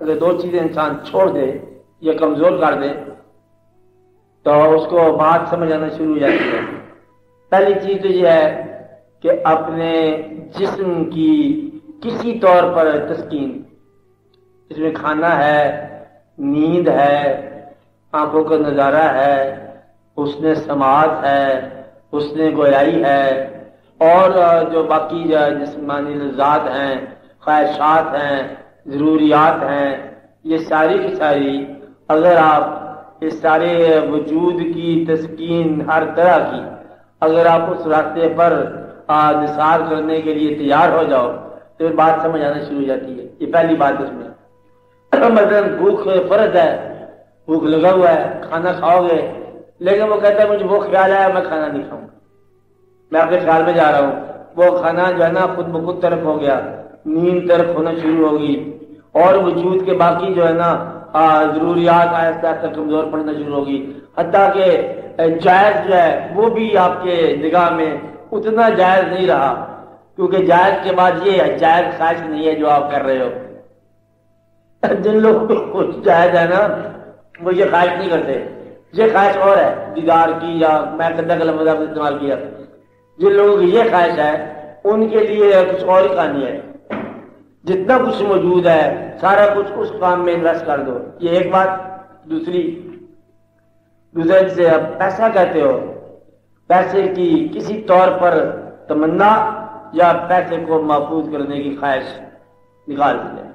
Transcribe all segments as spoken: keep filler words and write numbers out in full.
اگر دو چیزیں انسان چھوڑ دے یا کمزور کر دے تو اس کو بات سمجھ آنا شروع ہو جاتی ہے. پہلی چیز تو یہ ہے کہ اپنے جسم کی کسی طور پر تسکین، اس میں کھانا ہے، نیند ہے، آنکھوں کا نظارہ ہے، حسن سماعت ہے، حسن گویائی ہے، اور جو باقی جسمانی لذات ہیں، خواہشات ہیں، ضروریات ہیں، یہ ساری کی ساری اگر آپ اس سارے وجود کی تسکین ہر طرح کی اگر آپ اس راستے پر نثار کرنے کے لیے تیار ہو جاؤ تو بات سمجھ آنا شروع ہو جاتی ہے. یہ پہلی بات اس میں. مثلاً بھوک فرض ہے، بھوک لگا ہوا ہے، کھانا کھاؤ گے، لیکن وہ کہتا ہے مجھے وہ خیال آیا میں کھانا نہیں کھاؤں، میں آپ کے خیال میں جا رہا ہوں، وہ کھانا جو ہے نا خود بخود طرف ہو گیا، نیند طرف ہونا شروع ہوگی، اور وجود کے باقی جو ہے نا ضروریات آہستہ آہستہ کمزور پڑنا شروع ہوگی، حتیٰ کہ جائز جو ہے وہ بھی آپ کے نگاہ میں اتنا جائز نہیں رہا، کیونکہ جائز کے بعد یہ ہے جائز خواہش نہیں ہے جو آپ کر رہے ہو. جن لوگ کچھ جائز ہے نا وہ یہ خواہش نہیں کرتے، یہ خواہش اور ہے دیدار کی، یا میں گندا کا لفظ استعمال کیا، جن لوگوں کی یہ خواہش ہے ان کے لیے کچھ اور ہی کہانی ہے. جتنا کچھ موجود ہے سارا کچھ اس کام میں انویسٹ کر دو، یہ ایک بات. دوسری دوسرے جسے آپ پیسہ کہتے ہو، پیسے کی کسی طور پر تمنا یا پیسے کو محفوظ کرنے کی خواہش نکال دیں.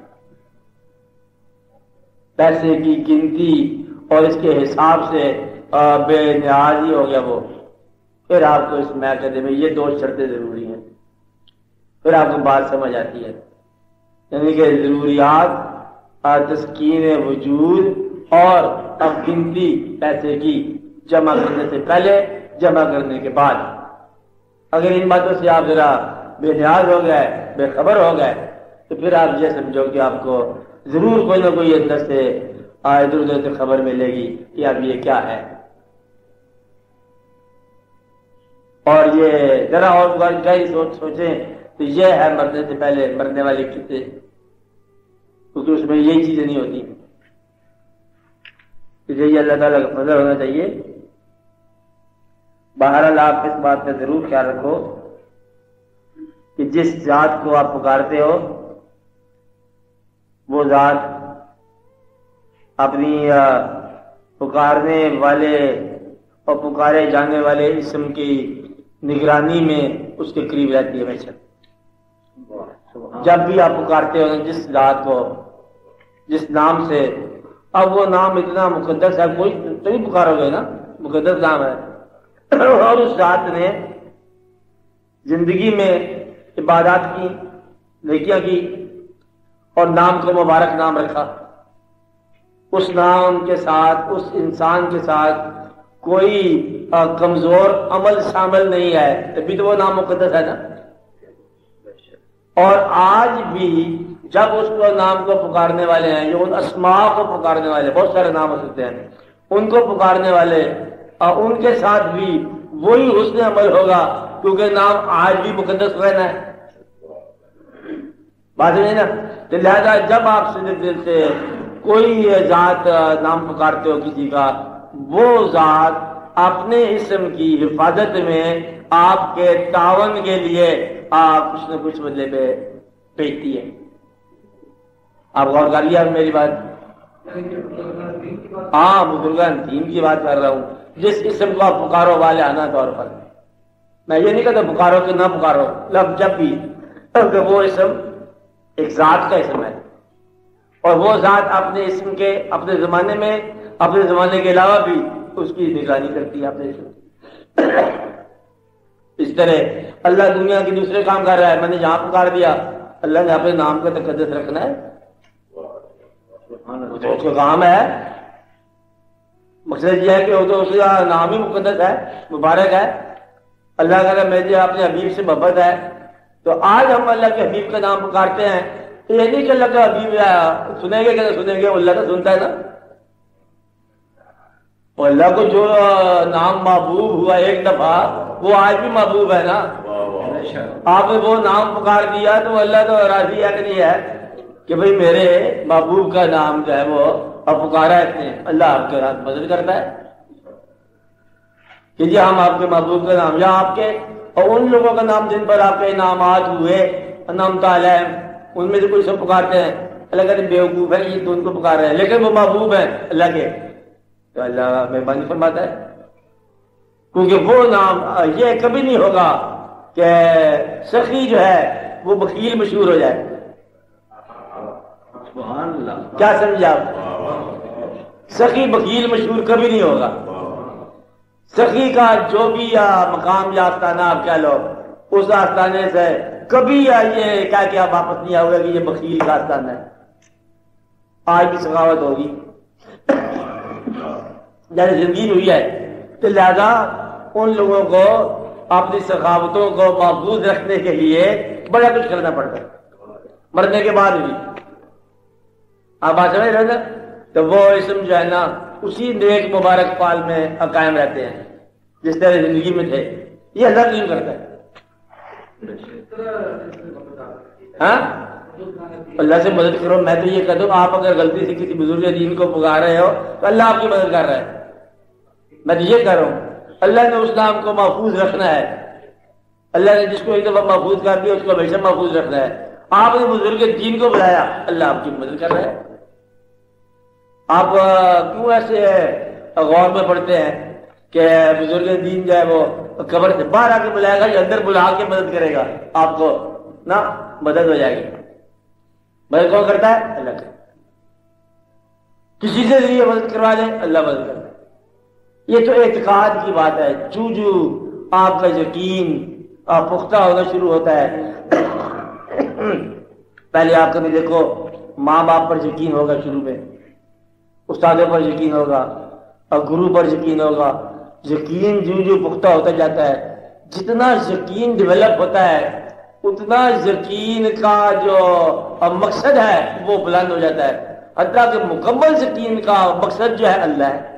پیسے کی گنتی اور اس کے حساب سے بے نیاز ہی ہو گیا وہ. پھر آپ کو اس معاہدے میں یہ دو شرطیں ضروری ہیں، پھر آپ کو بات سمجھ آتی ہے. یعنی کہ ضروریات، تسکین وجود اور اب گنتی پیسے کی جمع کرنے سے پہلے، جمع کرنے کے بعد. اگر ان باتوں سے آپ ذرا بے نیاز ہو گئے، بے خبر ہو گئے، تو پھر آپ یہ سمجھو کہ آپ کو ضرور کوئی نہ کوئی اندر سے ادھر ادھر سے خبر ملے گی کہ اب یہ کیا ہے. اور یہ ذرا اور گہری سوچ سوچیں تو یہ ہے مرنے سے پہلے مرنے والے قصے، کیونکہ اس میں یہی چیزیں نہیں ہوتی. اسے یہ اللہ تعالیٰ کا فضل ہونا چاہیے. بہرحال آپ اس بات کا ضرور خیال رکھو کہ جس ذات کو آپ پکارتے ہو وہ ذات اپنی پکارنے والے اور پکارے جانے والے اسم کی نگرانی میں اس کے قریب رہتی ہے ہمیشہ. جب بھی آپ پکارتے ہو جس ذات کو، جس نام سے، اب وہ نام اتنا مقدس ہے، کوئی تو نہیں پکارو گے نا، مقدس نام ہے، اور اس ذات نے زندگی میں عبادات کی، نیکیاں کی، اور نام کو مبارک نام رکھا. اس نام کے ساتھ، اس انسان کے ساتھ کوئی کمزور عمل شامل نہیں ہے، تبھی تو وہ نام مقدس ہے نا. اور آج بھی جب اس کو نام کو پکارنے والے ہیں، جو ان اسماء کو پکارنے والے، بہت سارے نام ہو سکتے ہیں، ان کو پکارنے والے، اور ان کے ساتھ بھی وہی حسن عمل ہوگا، کیونکہ نام آج بھی مقدس رہنا ہے. بات نہیں نا. تو لہذا جب آپ سے دل سے کوئی ذات نام پکارتے ہو کسی کا، وہ ذات اپنے اسم کی حفاظت میں آپ کے تعاون کے لیے آپ کچھ نہ کچھ بدلے پہ بھیجتی ہے. آپ غور کریے میری بات. ہاں بزرگان دین کی بات کر رہا ہوں. جس اسم کو آپ پکارو والے آنا طور پر، میں یہ نہیں کہتا پکارو کہ نہ پکارو، لفظ جب بھی کہ وہ اسم ایک ذات کا اسم ہے، اور وہ ذات اپنے اسم کے اپنے زمانے میں، اپنے زمانے کے علاوہ بھی اس کی نگرانی کرتی ہے اپنے اسم. اس طرح اللہ دنیا کے دوسرے کام کر رہا ہے، میں نے جہاں پکار دیا، اللہ نے اپنے نام کا تقدس رکھنا ہے، تو اس کا کام ہے. مقصد یہ ہے کہ وہ تو اس کا نام ہی مقدس ہے، مبارک ہے. اللہ کا مجھے اپنے حبیب سے محبت ہے، تو آج ہم اللہ کے حبیب کا نام پکارتے ہیں. یہ نہیں کہ اللہ کا حبیب سنیں گے کہ نہ سنیں گے، اللہ تو سنتا ہے نا. اور اللہ کو جو نام محبوب ہوا ایک دفعہ، وہ آج بھی محبوب ہے نا. آپ نے وہ نام پکار دیا تو اللہ تو راضی ہے کہ نہیں ہے. کہ بھئی میرے محبوب کا نام جو ہے وہ اب پکارا ہے اتنے، اللہ آپ کے ہاتھ مدد کرتا ہے کہ جی ہم آپ کے محبوب کا نام یا آپ کے اور ان لوگوں کا نام جن پر آپ کے انعامات ہوئے انعام تعالی ان میں سے کوئی سب پکارتے ہیں، اللہ کہتے ہیں بیوقوف ہے یہ تو ان کو پکار رہے ہیں لیکن وہ محبوب ہیں اللہ کے، تو اللہ مہربانی فرماتا ہے کیونکہ وہ نام یہ کبھی نہیں ہوگا کہ سخی جو ہے وہ بخیل مشہور ہو جائے. سبحان اللہ، کیا سمجھا آپ؟ سخی بخیل مشہور کبھی نہیں ہوگا. سخی کا جو بھی یا مقام یا آستانہ آپ کہہ لو اس آستانے سے کبھی یا یہ کہہ کے آپ واپس نہیں آؤ گے کہ یہ بخیل کا آستانہ ہے. آج بھی سخاوت ہوگی جیسے زندگی ہوئی ہے، تو لہذا ان لوگوں کو اپنی سخاوتوں کو محفوظ رکھنے کے لیے بڑا کچھ کرنا پڑتا ہے مرنے کے بعد بھی. آپ بات سمجھ رہے نا؟ تو وہ اسم جو ہے نا اسی نیک مبارک پال میں قائم رہتے ہیں جس طرح زندگی میں تھے. یہ اللہ نہیں کرتا ہے. ہاں اللہ سے مدد کرو. میں تو یہ کہہ دوں آپ اگر غلطی سے کسی بزرگ دین کو پکار رہے ہو تو اللہ آپ کی مدد کر رہا ہے. میں تو یہ کہہ رہا ہوں اللہ نے اس نام کو محفوظ رکھنا ہے. اللہ نے جس کو ایک دفعہ محفوظ کر دیا اس کو ہمیشہ محفوظ رکھنا ہے. آپ نے بزرگ دین کو بلایا اللہ آپ کی مدد کر رہا ہے. آپ کیوں ایسے غور میں پڑھتے ہیں کہ بزرگ دین جو ہے وہ قبر سے باہر آ کے بلائے گا یا اندر بلا کے مدد کرے گا آپ کو نا مدد ہو جائے گی. مدد کون کرتا ہے؟ اللہ کرتا ہے. کسی سے ذریعے مدد کروا لے اللہ مدد کرتا ہے. یہ تو اعتقاد کی بات ہے. جو جو آپ کا یقین پختہ ہونا شروع ہوتا ہے پہلے آپ کبھی دیکھو ماں باپ پر یقین ہوگا، شروع میں استادوں پر یقین ہوگا اور گرو پر یقین ہوگا. یقین جو جو پختہ ہوتا جاتا ہے، جتنا یقین ڈیولپ ہوتا ہے اتنا یقین کا جو مقصد ہے وہ بلند ہو جاتا ہے. حتیٰ کہ مکمل یقین کا مقصد جو ہے اللہ ہے.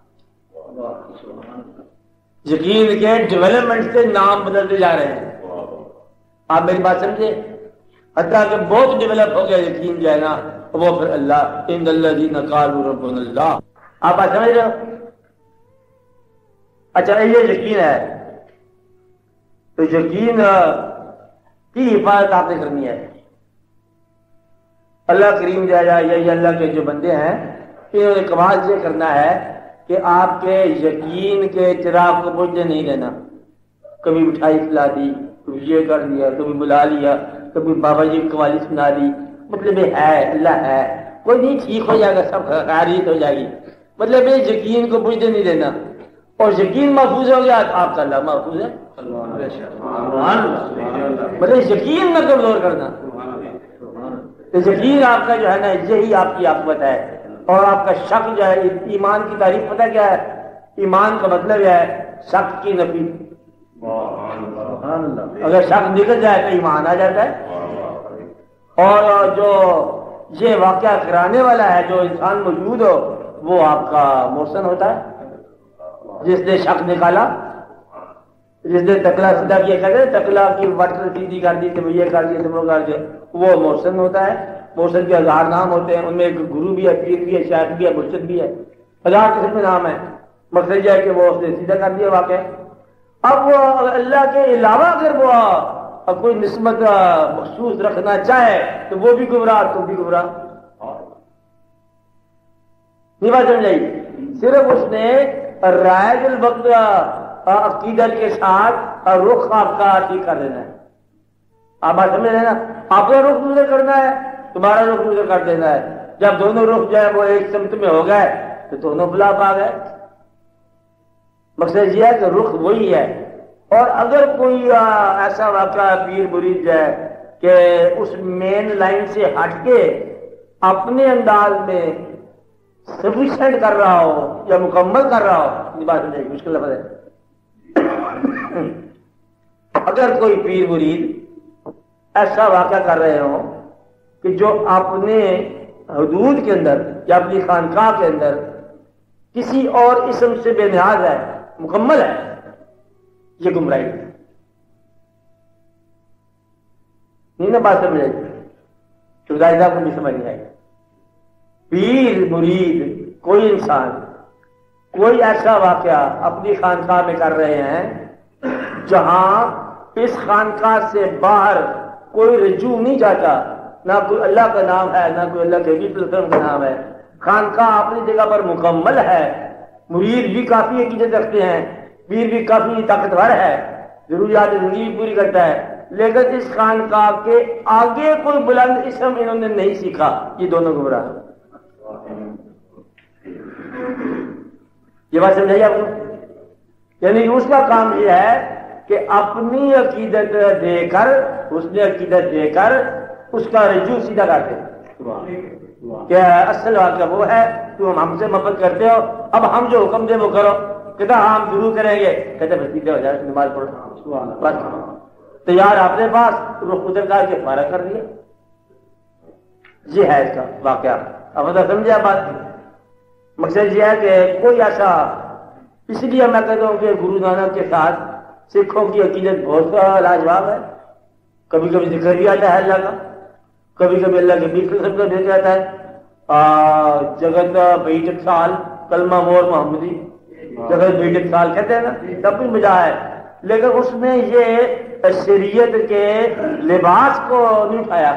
یقین کے ڈیولپمنٹ سے نام بدلتے جا رہے ہیں. آپ میری بات سمجھے؟ حتیٰ کہ بہت ڈیولپ ہو گیا یقین جو ہے نا وہ پھر اللہ ان الذین قالوا ربنا اللہ. آپ بات سمجھ رہے ہو؟ اچھا یہ یقین ہے تو یقین کی حفاظت آپ نے کرنی ہے. اللہ کریم جو ہے یہ اللہ کے جو بندے ہیں انہوں نے کمال یہ کرنا ہے کہ آپ کے یقین کے چراغ کو بجھنے نہیں دینا. کبھی مٹھائی کھلا دی، کبھی یہ کر دیا، کبھی بلا لیا، کبھی بابا جی قوالی سنا دی. مطلب یہ ہے اللہ ہے کوئی نہیں ٹھیک ہو جائے گا، سب خیریت ہو جائے گی. مطلب یہ یقین کو بجھنے نہیں دینا. اور یقین محفوظ ہو گیا آپ کا اللہ محفوظ ہے. مطلب یقین نہ کمزور کرنا. یقین آپ کا جو ہے نا یہی آپ کی عاقبت ہے. اور آپ کا شک جو ہے ایمان کی تعریف پتہ کیا ہے؟ ایمان کا مطلب ہے شک کی نفی. اگر شک نکل جائے تو ایمان آ جاتا ہے. اور جو یہ واقعہ کرانے والا ہے جو انسان موجود ہو وہ آپ کا محسن ہوتا ہے. جس نے شک نکالا، جس نے تکلا سیدھا کیا، کہتے ہیں تکلا کی وٹر سیدھی کر دی تو یہ کر دیا تو وہ کر دیا، وہ محسن ہوتا ہے. محسن کے ہزار نام ہوتے ہیں، ان میں ایک گرو بھی ہے، پیر بھی ہے، شیخ بھی ہے، مرشد بھی ہے. ہزار قسم کے نام ہیں. مقصد یہ ہے کہ وہ اس نے سیدھا کر دیا واقعہ. اب وہ اللہ کے علاوہ اگر وہ کوئی نسبت مخصوص رکھنا چاہے تو وہ بھی گمراہ، تو بھی گمراہ. نہیں بات سمجھائی؟ صرف اس نے رائج الوقت عقیدت کے ساتھ رخ آپ کا ٹھیک کر دینا ہے. آپ بات سمجھ رہے نا؟ آپ کا رخ گزر کرنا ہے، تمہارا رخ گزر کر دینا ہے. جب دونوں رخ جو ہے وہ ایک سمت میں ہو گئے تو دونوں بلا پا گئے. مقصد یہ ہے کہ رخ وہی ہے. اور اگر کوئی ایسا واقعہ پیر مرید ہے کہ اس مین لائن سے ہٹ کے اپنے انداز میں سفیشینٹ کر رہا ہو یا مکمل کر رہا ہو، یہ بات نہیں مشکل لفظ ہے. اگر کوئی پیر مرید ایسا واقعہ کر رہے ہوں کہ جو اپنے حدود کے اندر یا اپنی خانقاہ کے اندر کسی اور اسم سے بے نیاز ہے، مکمل ہے، یہ گمراہی ہے. نہیں نا بات سمجھ آئی؟ چودھری صاحب کو بھی سمجھ نہیں آئی. پیر مرید کوئی انسان کوئی ایسا واقعہ اپنی خانقاہ میں کر رہے ہیں جہاں اس خانقاہ سے باہر کوئی رجوع نہیں جاتا، نہ کوئی اللہ کا نام ہے نہ کوئی اللہ کے نبی صلی اللہ علیہ وسلم کا نام ہے. خانقاہ اپنی جگہ پر مکمل ہے، مرید بھی کافی عقیدت رکھتے ہیں، پیر بھی کافی طاقتور ہے، ضروریات زندگی بھی پوری کرتا ہے، لیکن اس خانقاہ کے آگے کوئی بلند اسم انہوں نے نہیں سیکھا. یہ دونوں گمراہ ہیں. یہ بات سمجھائیے آپ کو. یعنی اس کا کام یہ ہے کہ اپنی عقیدت دے کر اس نے عقیدت دے کر اس کا رجوع سیدھا کرتے کہ اصل واقعہ وہ ہے، تم ہم سے محبت کرتے ہو، اب ہم جو حکم دے وہ کرو. کہتا ہم ضرور کریں گے. کہتے بس سیدھے ہو جائے، نماز پڑھو بس. تیار اپنے پاس رخ ادھر کر کے فارغ کر دیا. یہ ہے اس کا واقعہ. اب مطلب سمجھے آپ بات. مقصد یہ ہے کہ کوئی ایسا، اس لیے میں کہتا ہوں کہ گرو نانک کے ساتھ سکھوں کی عقیدت بہت لاجواب ہے. کبھی کبھی ذکر بھی آتا ہے اللہ کا، کبھی کبھی اللہ کے بیچ قسم کا بھیجا جاتا ہے. جگت بھائی ٹکسال کلمہ مور محمدی، جگت بھائی ٹکسال کہتے ہیں نا، سب کچھ مجھا ہے، لیکن اس میں یہ شریعت کے لباس کو نہیں اٹھایا.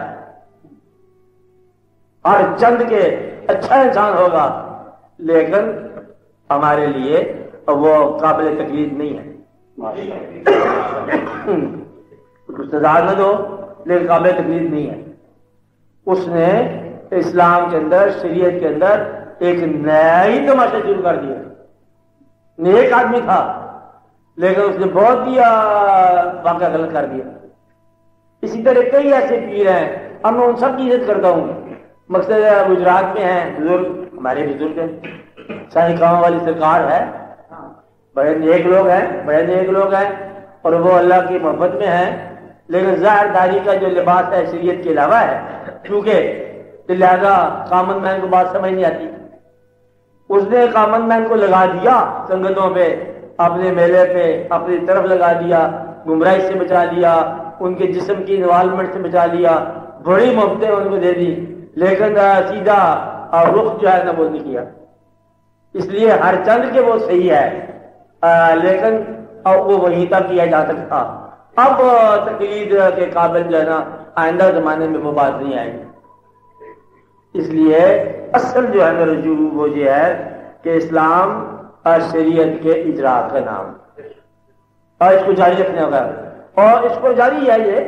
اور چند کے اچھا انسان ہوگا لیکن ہمارے لیے وہ قابل تقلید نہیں ہے. سزا نہ دو لیکن قابل تقلید نہیں ہے. اس نے اسلام کے اندر، شریعت کے اندر ایک نیا ہی تماشا شروع کر دیا. نیک آدمی تھا لیکن اس نے بہت ہی واقعہ غلط کر دیا. اسی طرح کئی ایسے پیر ہیں، اب میں ان سب کی عزت کرتا ہوں. مقصد گجرات میں ہیں بزرگ، ہمارے بزرگ ہیں، سائیں کام والی سرکار ہے، بڑے نیک لوگ ہیں، بڑے نیک لوگ ہیں اور وہ اللہ کی محبت میں ہیں، لیکن ظاہر داری کا جو لباس ہے شریعت کے علاوہ ہے. کیونکہ لہذا کامن مین کو بات سمجھ نہیں آتی. اس نے کامن مین کو لگا دیا سنگتوں پہ، اپنے میلے پہ اپنی طرف لگا دیا، گمراہی سے بچا لیا، ان کے جسم کی انوالومنٹ سے بچا لیا، بڑی محبتیں ان کو دے دی، لیکن سیدھا اور رخ جو ہے نا وہ نہیں کیا. اس لیے ہر چند کے وہ صحیح ہے آ, لیکن وہ وہیں تک کیا جا سکتا. اب تقلید کے قابل جو ہے نا آئندہ زمانے میں وہ بات نہیں آئے گی. اس لیے اصل جو ہے نا رجوع وہ یہ ہے کہ اسلام اور شریعت کے اجرا کا نام، اور اس کو جاری رکھنے ہوگا. اور اس کو جاری ہے یہ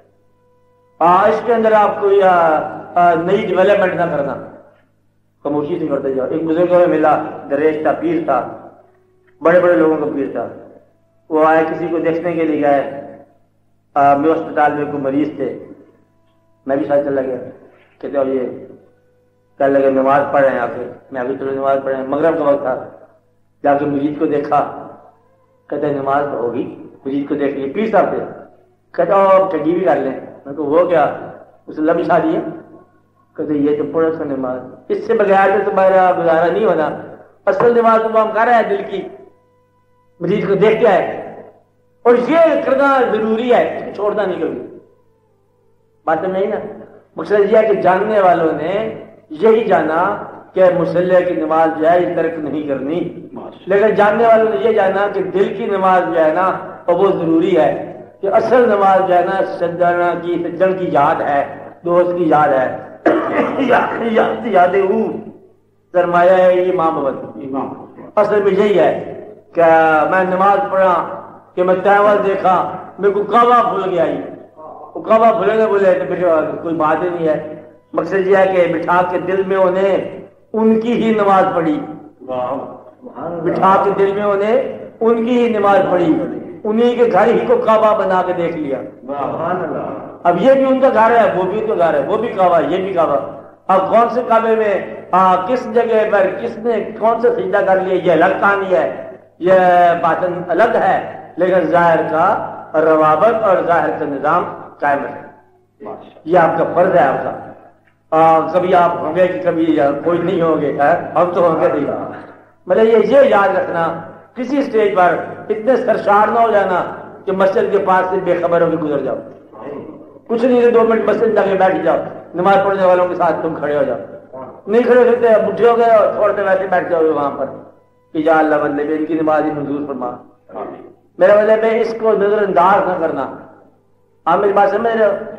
آ, اس کے اندر آپ کوئی نئی ڈیولپمنٹ نہ کرنا، خاموشی سے کرتے جاؤ. ایک بزرگ میں ملا، دریش تھا، پیر تھا، بڑے بڑے لوگوں کا پیر تھا. وہ آئے کسی کو دیکھنے کے لیے گئے، میں اسپتال میں کوئی مریض تھے، میں بھی ساتھ چلا گیا. کہتے اور یہ کہنے لگے نماز پڑھ رہے ہیں. آ کے میں ابھی چلو نماز پڑھ رہے ہیں، مغرب کا وقت تھا. جا کے مریض کو دیکھا، کہتے نماز ہوگی. مریض کو دیکھ لی، پیر صاحب تھے. کہتے اور ٹھگی بھی کر لیں. میں تو وہ کیا اس اللہ بھی شادی ہے. کہتے یہ تو پڑھ سا نماز، اس سے بغیر تو تمہارا گزارا نہیں ہونا. اصل نماز تو ہم کر رہے ہیں دل کی، مریض کو دیکھ کے آئے، اور یہ کرنا ضروری ہے، اس کو چھوڑنا نہیں کبھی. بات نہیں نا. مقصد یہ ہے کہ جاننے والوں نے یہی جانا کہ مسلح کی نماز جو ہے یہ ترک نہیں کرنی، لیکن جاننے والوں نے یہ جانا کہ دل کی نماز جو ہے نا وہ ضروری ہے، کہ اصل نماز جو ہے نا سجدنا کی سجن کی یاد ہے، دوست کی یاد ہے. یاد سرمایہ ہے یہ امام ببت. اصل میں یہی ہے کہ میں نماز پڑھا کہ میں تہوار دیکھا، میرے کو کعبہ بھول گیا. وہ کعبہ بھولے گا بولے تو پھر کوئی بات ہی نہیں ہے. مقصد یہ ہے کہ بٹھا کے دل میں انہیں ان کی ہی نماز پڑھی، بٹھا کے دل میں انہیں ان کی ہی نماز پڑھی، انہی کے گھر ہی کو کعبہ بنا کے دیکھ لیا. اب یہ بھی ان کا گھر ہے، وہ بھی ان کا گھر ہے، وہ بھی کعبہ، یہ بھی کعبہ. اب کون سے کعبے میں آ, کس جگہ پر کس نے کون سے سجدہ کر لیا یہ الگ کہانی ہے، یہ باطن الگ ہے، لیکن ظاہر کا روابط اور ظاہر کا نظام قائم ہے. یہ آپ کا فرض ہے. آپ کا آ, کبھی آپ ہوں گے کہ کبھی کوئی نہیں ہوں گے، ہم تو ہوں گے نہیں. مطلب یہ یہ یاد رکھنا کسی اسٹیج پر اتنے سرشار نہ ہو جانا کہ مسجد کے پاس سے بے خبر ہو کے گزر جاؤ. کچھ نہیں، دو منٹ مسجد جا کے بیٹھ جاؤ، نماز پڑھنے والوں کے ساتھ تم کھڑے ہو جاؤ، نہیں کھڑے ہو سکتے بڈھے ہو گئے اور تھوڑے سے ویسے بیٹھ جاؤ گے وہاں پر کہ یا اللہ بندے میں ان کی نماز ہی منظور فرما۔ میرا مطلب ہے اس کو نظر انداز نہ کرنا، آپ میری بات سمجھ رہے ہو؟